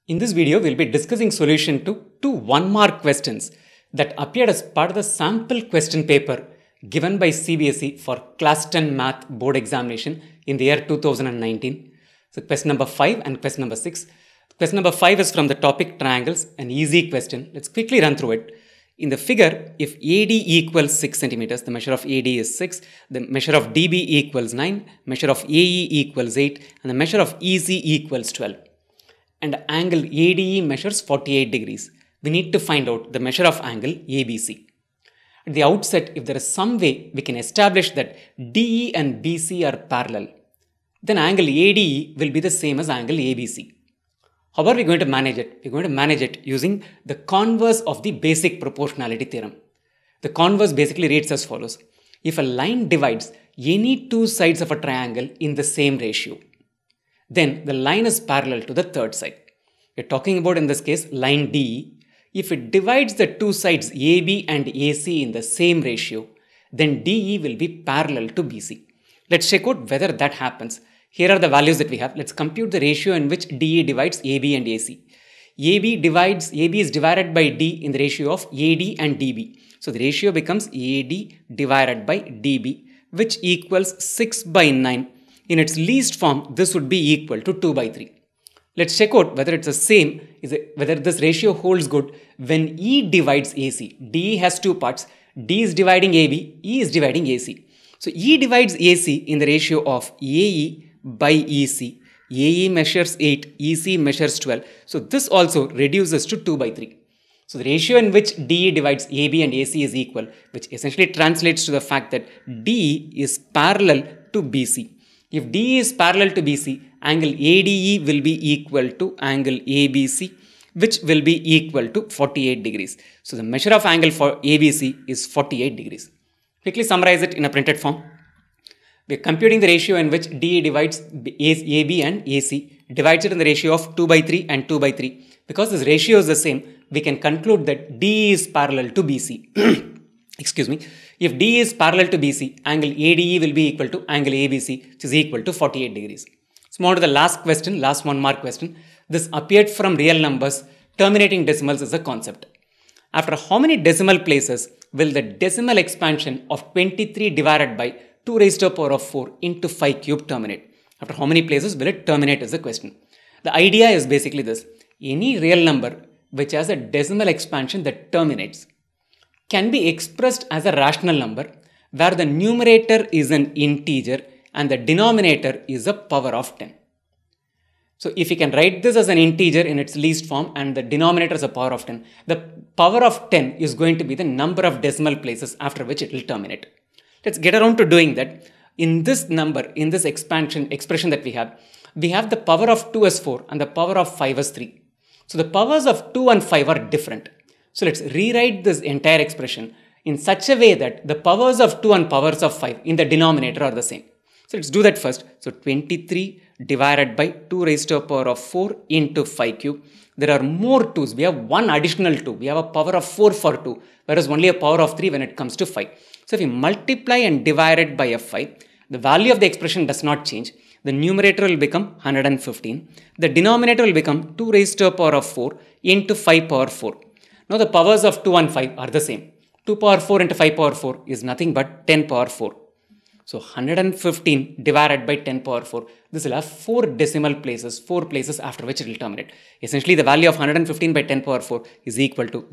In this video, we'll be discussing solution to two 1-mark questions that appeared as part of the sample question paper given by CBSE for Class 10 Math Board Examination in the year 2019. So question number 5 and question number 6. Question number 5 is from the topic triangles, an easy question. Let's quickly run through it. In the figure, if AD equals 6 centimeters, the measure of AD is 6, the measure of DB equals 9, measure of AE equals 8, and the measure of EC equals 12. And angle ADE measures 48 degrees. We need to find out the measure of angle ABC. At the outset, if there is some way we can establish that DE and BC are parallel, then angle ADE will be the same as angle ABC. How are we going to manage it? We're going to manage it using the converse of the basic proportionality theorem. The converse basically reads as follows. If a line divides any two sides of a triangle in the same ratio, then the line is parallel to the third side. We're talking about, in this case, line DE. If it divides the two sides AB and AC in the same ratio, then DE will be parallel to BC. Let's check out whether that happens. Here are the values that we have. Let's compute the ratio in which DE divides AB and AC. AB is divided by D in the ratio of AD and DB. So the ratio becomes AD divided by DB, which equals 6 by 9. In its least form, this would be equal to 2 by 3. Let's check out whether it's the same, whether this ratio holds good when E divides AC. DE has two parts. D is dividing AB, E is dividing AC. So E divides AC in the ratio of AE by EC. AE measures 8, EC measures 12. So this also reduces to 2 by 3. So the ratio in which DE divides AB and AC is equal, which essentially translates to the fact that DE is parallel to BC. If DE is parallel to BC, angle ADE will be equal to angle ABC, which will be equal to 48 degrees. So the measure of angle for ABC is 48 degrees. Quickly summarize it in a printed form. We are computing the ratio in which DE divides AB and AC, divides it in the ratio of 2 by 3 and 2 by 3. Because this ratio is the same, we can conclude that DE is parallel to BC. Excuse me. If DE is parallel to BC, angle ADE will be equal to angle ABC, which is equal to 48 degrees. Let's move on to the last question, last 1-mark question. This appeared from real numbers. Terminating decimals is a concept. After how many decimal places will the decimal expansion of 23 divided by 2 raised to the power of 4 into 5 cube terminate? After how many places will it terminate is the question. The idea is basically this. Any real number which has a decimal expansion that terminates can be expressed as a rational number where the numerator is an integer and the denominator is a power of 10. So if you can write this as an integer in its least form and the denominator is a power of 10, the power of 10 is going to be the number of decimal places after which it will terminate. Let's get around to doing that. In this number, in this expression that we have the power of 2 as 4 and the power of 5 as 3. So the powers of 2 and 5 are different. So let's rewrite this entire expression in such a way that the powers of 2 and powers of 5 in the denominator are the same. So let's do that first. So 23 divided by 2 raised to the power of 4 into 5 cube. There are more 2's. We have one additional 2. We have a power of 4 for 2, whereas only a power of 3 when it comes to 5. So if we multiply and divide it by a 5, the value of the expression does not change. The numerator will become 115. The denominator will become 2 raised to the power of 4 into 5 power 4. Now the powers of 2 and 5 are the same. 2 power 4 into 5 power 4 is nothing but 10 power 4. So 115 divided by 10 power 4. This will have 4 decimal places, 4 places after which it will terminate. Essentially the value of 115 by 10 power 4 is equal to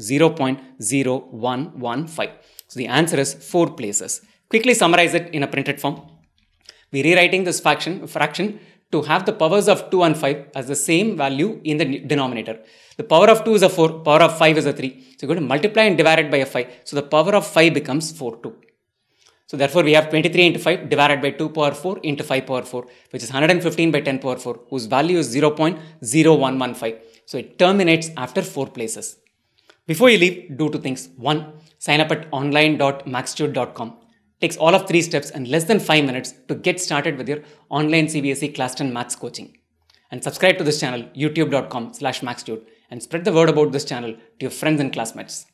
0.0115. So the answer is 4 places. Quickly summarize it in a printed form. We are rewriting this fraction to have the powers of 2 and 5 as the same value in the denominator. The power of 2 is a 4, power of 5 is a 3. So you're going to multiply and divide it by a 5. So the power of 5 becomes 4, 2. So therefore we have 23 into 5 divided by 2 power 4 into 5 power 4, which is 115 by 10 power 4, whose value is 0.0115. So it terminates after 4 places. Before you leave, do 2 things. 1. Sign up at online.maxtute.com. Takes all of 3 steps and less than 5 minutes to get started with your online CBSE Class 10 Maths coaching. And subscribe to this channel, youtube.com/maxtute, and spread the word about this channel to your friends and classmates.